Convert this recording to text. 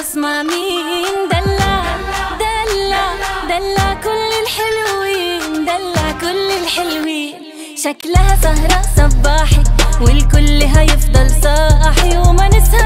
اسمع مين دلع دلع دلع كل الحلوين، دلع كل الحلوين. شكلها سهرة صباحي والكل هيفضل صاحي وما نسهر